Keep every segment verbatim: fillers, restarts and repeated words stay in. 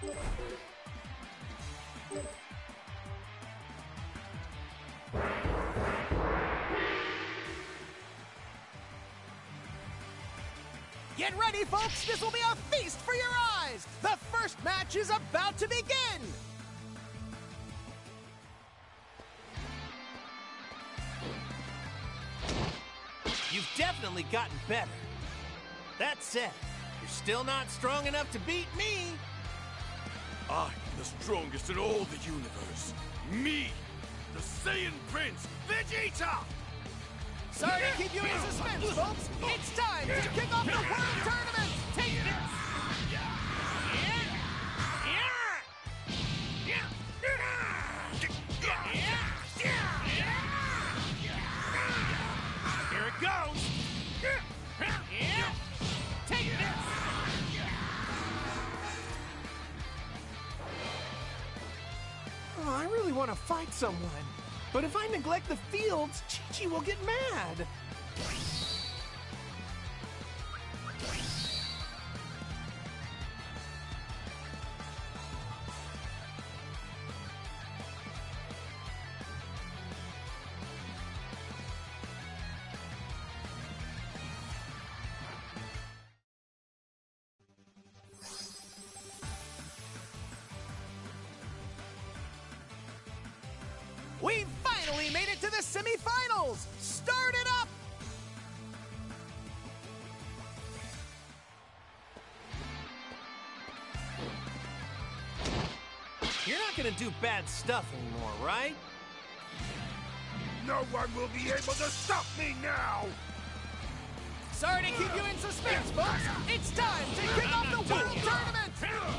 Get ready, folks! This will be a feast for your eyes! The first match is about to begin! You've definitely gotten better. That said, you're still not strong enough to beat me! I'm the strongest in all the universe. Me, the Saiyan Prince, Vegeta! Sorry to keep you in suspense, folks. It's time to kick off the World Tournament. Take this. Here it goes. Take this. Oh, I really want to fight someone. But if I neglect the fields, Chi-Chi will get mad. We finally made it to the semifinals! Start it up! You're not gonna do bad stuff anymore, right? No one will be able to stop me now! Sorry to keep you in suspense, folks! It's time to kick off the World Tournament!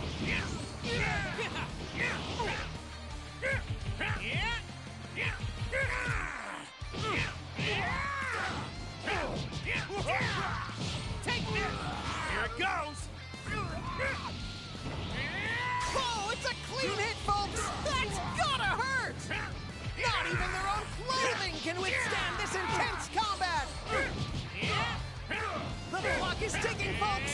Take this! Here it goes! Oh, it's a clean hit, folks! That's gotta hurt! Not even their own clothing can withstand this intense combat! The clock is ticking, folks!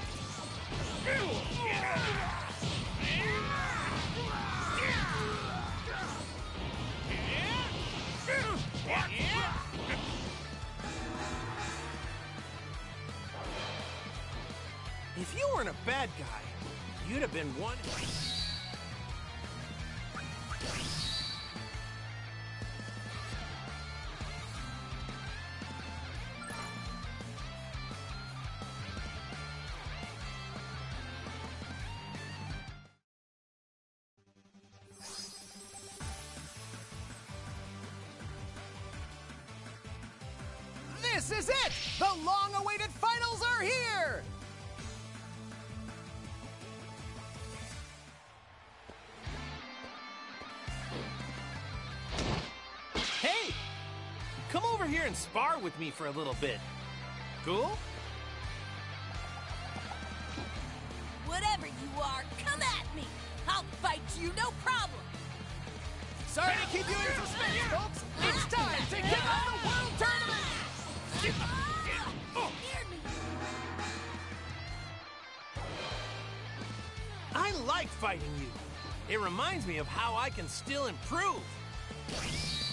If you weren't a bad guy, you'd have been one. This is it! The long-awaited finals are here! Hey! Come over here and spar with me for a little bit. Cool? Whatever you are, come at me! I'll fight you, no problem! Sorry to keep you in suspense, folks! It's time to kick off the World Tournament! I like fighting you. It reminds me of how I can still improve.